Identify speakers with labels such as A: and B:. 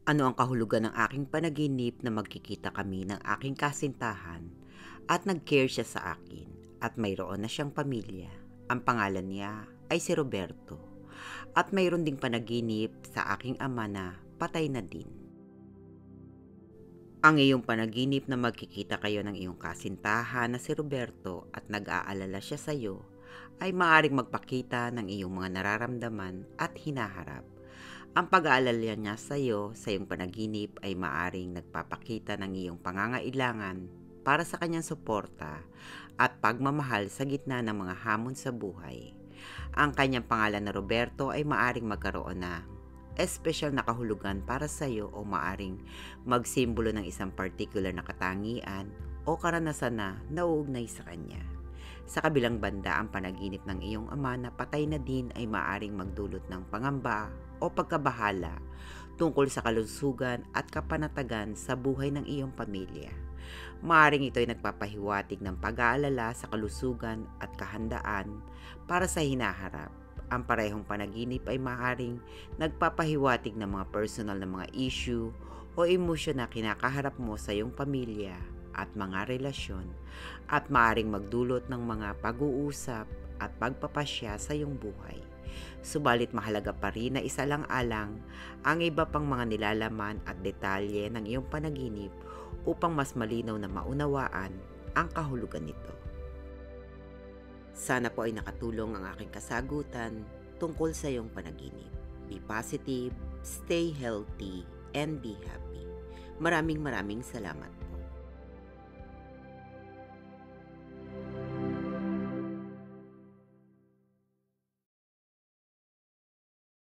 A: Ano ang kahulugan ng aking panaginip na magkikita kami ng aking kasintahan at nag-care siya sa akin at mayroon na siyang pamilya. Ang pangalan niya ay si Roberto at mayroon ding panaginip sa aking ama na patay na din. Ang iyong panaginip na magkikita kayo ng iyong kasintahan na si Roberto at nag-aalala siya sa iyo ay maaring magpakita ng iyong mga nararamdaman at hinaharap. Ang pag-aalala niya sa iyong panaginip ay maaring nagpapakita ng iyong pangangailangan para sa kanyang suporta at pagmamahal sa gitna ng mga hamon sa buhay. Ang kanyang pangalan na Roberto ay maaring magkaroon na espesyal na kahulugan para sa iyo o maaring magsimbolo ng isang particular na katangian o karanasan na nauugnay sa kanya. Sa kabilang banda, ang panaginip ng iyong ama na patay na din ay maaring magdulot ng pangamba o pagkabahala tungkol sa kalusugan at kapanatagan sa buhay ng iyong pamilya. Maaring ito ay nagpapahiwatig ng pag-aalala sa kalusugan at kahandaan para sa hinaharap. Ang parehong panaginip ay maaaring nagpapahiwatig ng mga personal na mga issue o emosyon na kinakaharap mo sa iyong pamilya at mga relasyon at maaaring magdulot ng mga pag-uusap at pagpapasya sa iyong buhay. Subalit mahalaga pa rin na isalang-alang ang iba pang mga nilalaman at detalye ng iyong panaginip upang mas malinaw na maunawaan ang kahulugan nito. Sana po ay nakatulong ang aking kasagutan tungkol sa iyong panaginip. Be positive, stay healthy, and be happy. Maraming salamat.